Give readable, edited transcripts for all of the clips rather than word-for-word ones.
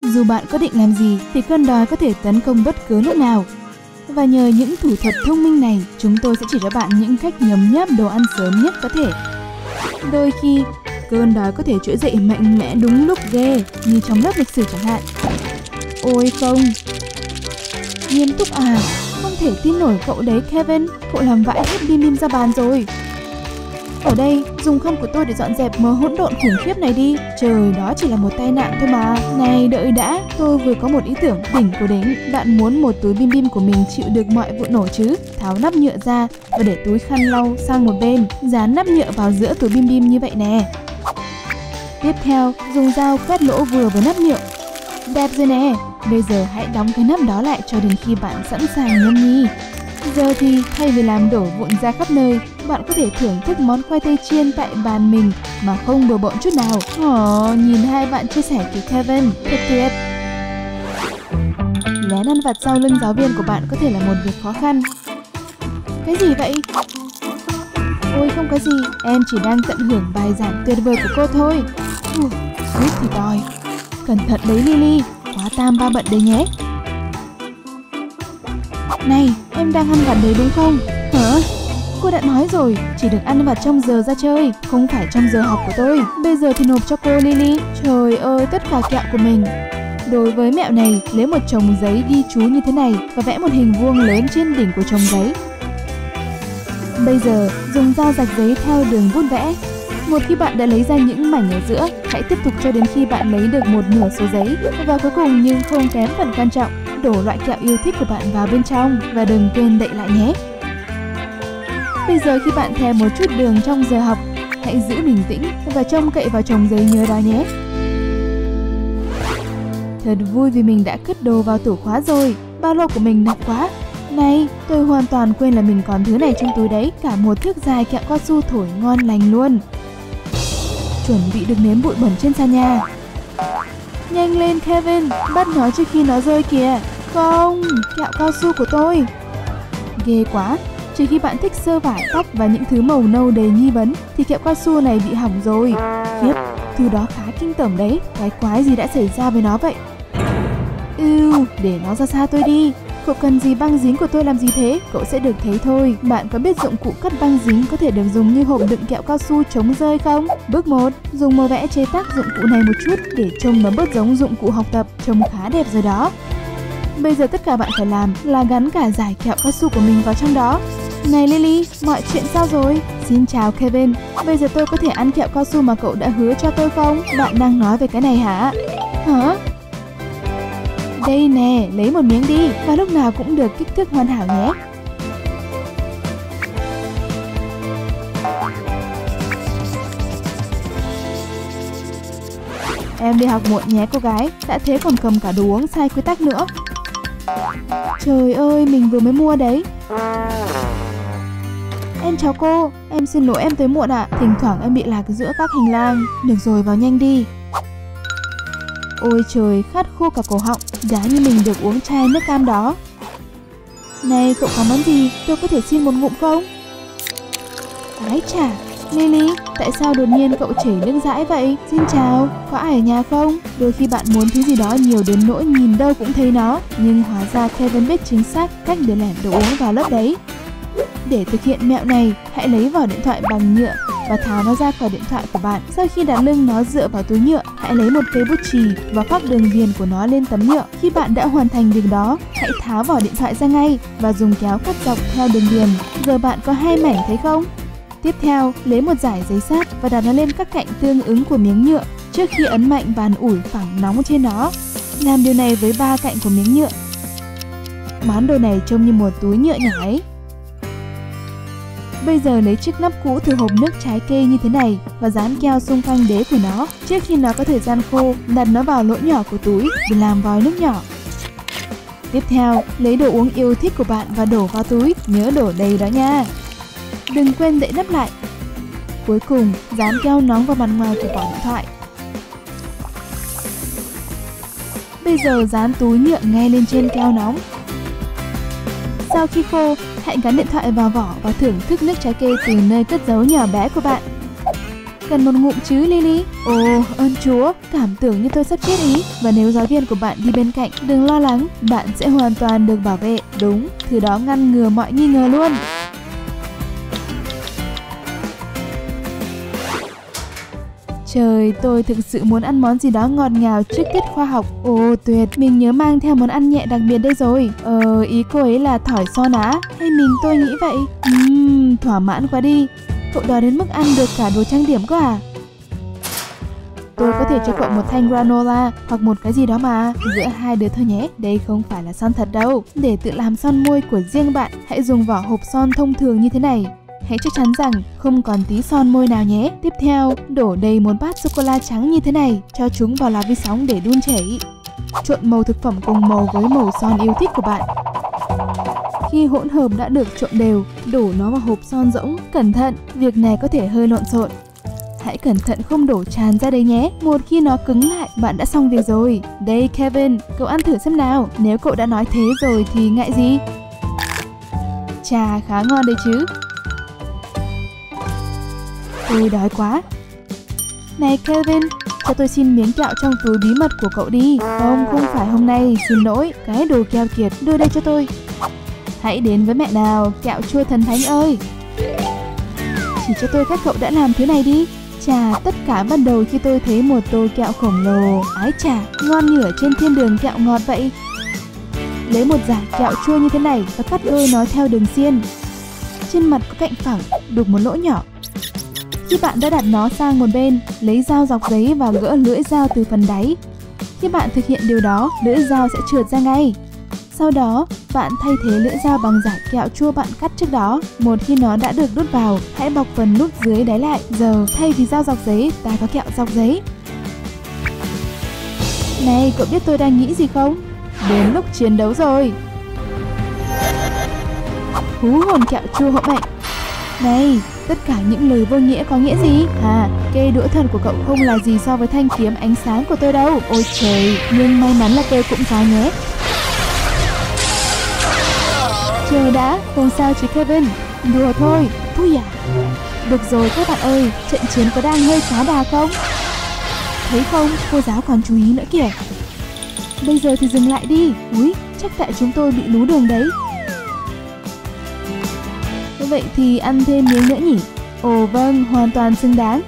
Dù bạn có định làm gì thì cơn đói có thể tấn công bất cứ lúc nào. Và nhờ những thủ thuật thông minh này, chúng tôi sẽ chỉ cho bạn những cách nhấm nháp đồ ăn sớm nhất có thể. Đôi khi, cơn đói có thể trỗi dậy mạnh mẽ đúng lúc ghê, như trong lớp lịch sử chẳng hạn. Ôi không! Nghiêm túc à? Không thể tin nổi cậu đấy Kevin, cậu làm vãi hết bim bim ra bàn rồi. Ở đây, dùng khăn của tôi để dọn dẹp mớ hỗn độn khủng khiếp này đi. Trời, đó chỉ là một tai nạn thôi mà. Này, đợi đã, tôi vừa có một ý tưởng đỉnh của đỉnh. Bạn muốn một túi bim bim của mình chịu được mọi vụ nổ chứ? Tháo nắp nhựa ra và để túi khăn lau sang một bên, dán nắp nhựa vào giữa túi bim bim như vậy nè. Tiếp theo, dùng dao quét lỗ vừa với nắp nhựa. Đẹp rồi nè. Bây giờ hãy đóng cái nắp đó lại cho đến khi bạn sẵn sàng nhâm nhi. Giờ thì thay vì làm đổ vụn ra khắp nơi, bạn có thể thưởng thức món khoai tây chiên tại bàn mình mà không bừa bộn chút nào. Nhìn hai bạn chia sẻ kìa Kevin, thật tuyệt. Lén ăn vặt sau lưng giáo viên của bạn có thể là một việc khó khăn. Cái gì vậy? Ôi không có gì, em chỉ đang tận hưởng bài giảng tuyệt vời của cô thôi. Suýt thì đòi. Cẩn thận đấy Lily, quá tam ba bận đấy nhé. Này, em đang ăn vặt đấy đúng không? Hả? Cô đã nói rồi, chỉ được ăn vặt trong giờ ra chơi, không phải trong giờ học của tôi. Bây giờ thì nộp cho cô Lily. Trời ơi, tất cả kẹo của mình. Đối với mẹo này, lấy một chồng giấy ghi chú như thế này và vẽ một hình vuông lớn trên đỉnh của chồng giấy. Bây giờ, dùng dao rạch giấy theo đường vuốt vẽ. Một khi bạn đã lấy ra những mảnh ở giữa, hãy tiếp tục cho đến khi bạn lấy được một nửa số giấy. Và cuối cùng nhưng không kém phần quan trọng, đổ loại kẹo yêu thích của bạn vào bên trong và đừng quên đậy lại nhé. Bây giờ khi bạn thèm một chút đường trong giờ học, hãy giữ bình tĩnh và trông cậy vào chồng giấy nhớ đó nhé. Thật vui vì mình đã cất đồ vào tủ khóa rồi. Ba lô của mình nặng quá. Này, tôi hoàn toàn quên là mình còn thứ này trong túi đấy. Cả một thước dài kẹo cao su thổi ngon lành luôn. Chuẩn bị được nếm bụi bẩn trên sàn nhà. Nhanh lên Kevin, bắt nó trước khi nó rơi kìa. Không, kẹo cao su của tôi. Ghê quá, trừ khi bạn thích sơ vải, tóc và những thứ màu nâu đầy nghi vấn thì kẹo cao su này bị hỏng rồi. Khiếp, thứ đó khá kinh tởm đấy. Cái quái gì đã xảy ra với nó vậy? Để nó ra xa tôi đi. Cậu cần gì băng dính của tôi làm gì thế? Cậu sẽ được thấy thôi. Bạn có biết dụng cụ cắt băng dính có thể được dùng như hộp đựng kẹo cao su chống rơi không? Bước 1. Dùng màu vẽ chế tác dụng cụ này một chút để trông nó bớt giống dụng cụ học tập. Trông khá đẹp rồi đó. Bây giờ tất cả bạn phải làm là gắn cả dải kẹo cao su của mình vào trong đó. Này Lily, mọi chuyện sao rồi? Xin chào Kevin. Bây giờ tôi có thể ăn kẹo cao su mà cậu đã hứa cho tôi không? Bạn đang nói về cái này hả? Hả? Đây nè, lấy một miếng đi và lúc nào cũng được kích thước hoàn hảo nhé. Em đi học muộn nhé cô gái, đã thế còn cầm cả đồ uống sai quy tắc nữa. Trời ơi, mình vừa mới mua đấy. Em chào cô, em xin lỗi em tới muộn ạ. Thỉnh thoảng em bị lạc giữa các hành lang. Được rồi, vào nhanh đi. Ôi trời, khát khô cả cổ họng. Giá như mình được uống chai nước cam đó. Này, cậu có món gì? Tôi có thể xin một ngụm không? Ái chà, Lily, tại sao đột nhiên cậu chảy nước dãi vậy? Xin chào, có ai ở nhà không? Đôi khi bạn muốn thứ gì đó nhiều đến nỗi nhìn đâu cũng thấy nó. Nhưng hóa ra Kevin biết chính xác cách để lẻn đồ uống vào lớp đấy. Để thực hiện mẹo này, hãy lấy vỏ điện thoại bằng nhựa và tháo nó ra khỏi điện thoại của bạn. Sau khi đặt lưng nó dựa vào túi nhựa, hãy lấy một cây bút chì và phác đường viền của nó lên tấm nhựa. Khi bạn đã hoàn thành việc đó, hãy tháo vỏ điện thoại ra ngay và dùng kéo cắt dọc theo đường viền. Giờ bạn có 2 mảnh thấy không? Tiếp theo, lấy một dải giấy sát và đặt nó lên các cạnh tương ứng của miếng nhựa trước khi ấn mạnh bàn ủi phẳng nóng trên nó. Làm điều này với 3 cạnh của miếng nhựa. Món đồ này trông như một túi nhựa nhỏ ấy. Bây giờ lấy chiếc nắp cũ từ hộp nước trái cây như thế này và dán keo xung quanh đế của nó. Trước khi nó có thời gian khô, đặt nó vào lỗ nhỏ của túi để làm vòi nước nhỏ. Tiếp theo, lấy đồ uống yêu thích của bạn và đổ vào túi, nhớ đổ đầy đó nha. Đừng quên đậy nắp lại. Cuối cùng, dán keo nóng vào mặt ngoài của vỏ điện thoại. Bây giờ dán túi nhựa ngay lên trên keo nóng. Sau khi khô, hãy gắn điện thoại vào vỏ và thưởng thức nước trái cây từ nơi cất giấu nhỏ bé của bạn. Cần một ngụm chứ Lily? Ồ, ơn Chúa, cảm tưởng như tôi sắp chết ý. Và nếu giáo viên của bạn đi bên cạnh, đừng lo lắng, bạn sẽ hoàn toàn được bảo vệ. Đúng, thứ đó ngăn ngừa mọi nghi ngờ luôn. Trời, tôi thực sự muốn ăn món gì đó ngọt ngào trước tiết khoa học. Ồ, tuyệt, mình nhớ mang theo món ăn nhẹ đặc biệt đây rồi. Ý cô ấy là thỏi son á? Hay tôi nghĩ vậy? Thỏa mãn quá đi. Cậu đòi đến mức ăn được cả đồ trang điểm cơ à? Tôi có thể cho cậu một thanh granola hoặc một cái gì đó mà. Giữa hai đứa thôi nhé, đây không phải là son thật đâu. Để tự làm son môi của riêng bạn, hãy dùng vỏ hộp son thông thường như thế này. Hãy chắc chắn rằng không còn tí son môi nào nhé. Tiếp theo, đổ đầy một bát sô-cô-la trắng như thế này, cho chúng vào lò vi sóng để đun chảy. Trộn màu thực phẩm cùng màu với màu son yêu thích của bạn. Khi hỗn hợp đã được trộn đều, đổ nó vào hộp son rỗng. Cẩn thận, việc này có thể hơi lộn xộn. Hãy cẩn thận không đổ tràn ra đây nhé. Một khi nó cứng lại, bạn đã xong việc rồi. Đây Kevin, cậu ăn thử xem nào. Nếu cậu đã nói thế rồi thì ngại gì? Chà, khá ngon đấy chứ. Tôi đói quá. Này Kevin, cho tôi xin miếng kẹo trong túi bí mật của cậu đi. Không phải hôm nay, xin lỗi. Cái đồ keo kiệt, đưa đây cho tôi. Hãy đến với mẹ nào, kẹo chua thần thánh ơi. Chỉ cho tôi các cậu đã làm thứ này đi. Chà, tất cả bắt đầu khi tôi thấy một tô kẹo khổng lồ. Ái chà, ngon như ở trên thiên đường kẹo ngọt vậy. Lấy một dải kẹo chua như thế này và cắt đôi nó theo đường xiên. Trên mặt có cạnh phẳng, đục một lỗ nhỏ. Khi bạn đã đặt nó sang một bên, lấy dao dọc giấy và gỡ lưỡi dao từ phần đáy. Khi bạn thực hiện điều đó, lưỡi dao sẽ trượt ra ngay. Sau đó, bạn thay thế lưỡi dao bằng dải kẹo chua bạn cắt trước đó. Một khi nó đã được đút vào, hãy bọc phần nút dưới đáy lại. Giờ, thay vì dao dọc giấy, ta có kẹo dọc giấy. Này, cậu biết tôi đang nghĩ gì không? Đến lúc chiến đấu rồi. Hú hồn kẹo chua hậu mệnh. Này, tất cả những lời vô nghĩa có nghĩa gì? Cây đũa thần của cậu không là gì so với thanh kiếm ánh sáng của tôi đâu. Ôi trời, nhưng may mắn là tôi cũng có nhé. Chờ đã, không sao chứ Kevin. Đùa thôi, vui à? Được rồi các bạn ơi, trận chiến có đang hơi quá đà không? Thấy không, cô giáo còn chú ý nữa kìa. Bây giờ thì dừng lại đi. Úi, chắc tại chúng tôi bị lú đường đấy. Vậy thì ăn thêm miếng nữa nhỉ? Ồ vâng, hoàn toàn xứng đáng.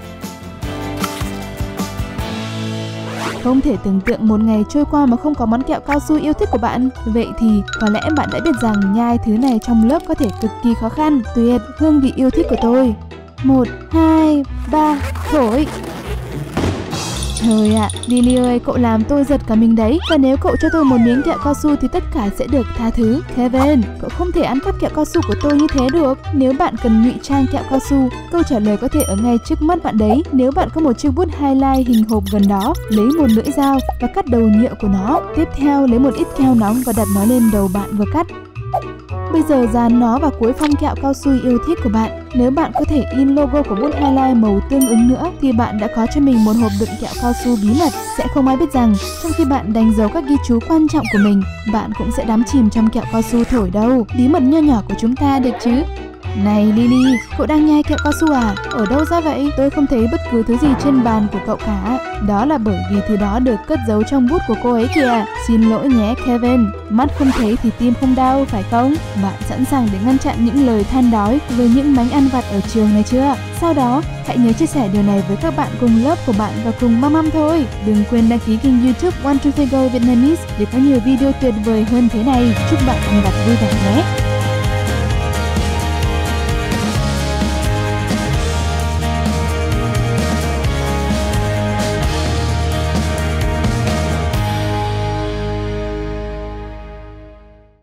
Không thể tưởng tượng một ngày trôi qua mà không có món kẹo cao su yêu thích của bạn. Vậy thì có lẽ bạn đã biết rằng nhai thứ này trong lớp có thể cực kỳ khó khăn. Tuyệt, hương vị yêu thích của tôi. 1, 2, 3, thổi. Trời ạ, Lily ơi, cậu làm tôi giật cả mình đấy. Và nếu cậu cho tôi một miếng kẹo cao su thì tất cả sẽ được tha thứ. Kevin, cậu không thể ăn cắp kẹo cao su của tôi như thế được. Nếu bạn cần ngụy trang kẹo cao su, câu trả lời có thể ở ngay trước mắt bạn đấy. Nếu bạn có một chiếc bút highlight hình hộp gần đó, lấy một lưỡi dao và cắt đầu nhựa của nó. Tiếp theo, lấy một ít keo nóng và đặt nó lên đầu bạn vừa cắt. Bây giờ dán nó vào cuối phong kẹo cao su yêu thích của bạn. Nếu bạn có thể in logo của bút highlight màu tương ứng nữa thì bạn đã có cho mình một hộp đựng kẹo cao su bí mật. Sẽ không ai biết rằng trong khi bạn đánh dấu các ghi chú quan trọng của mình, bạn cũng sẽ đắm chìm trong kẹo cao su thổi đâu. Bí mật nho nhỏ của chúng ta được chứ? Này Lily, cậu đang nhai kẹo cao su à? Ở đâu ra vậy? Tôi không thấy bất cứ thứ gì trên bàn của cậu cả. Đó là bởi vì thứ đó được cất giấu trong bút của cô ấy kìa. Xin lỗi nhé Kevin. Mắt không thấy thì tim không đau, phải không? Bạn sẵn sàng để ngăn chặn những lời than đói với những bánh ăn vặt ở trường này chưa? Sau đó, hãy nhớ chia sẻ điều này với các bạn cùng lớp của bạn và cùng măm thôi. Đừng quên đăng ký kênh YouTube One Two Three Go Vietnamese để có nhiều video tuyệt vời hơn thế này. Chúc bạn ăn vặt vui vẻ nhé!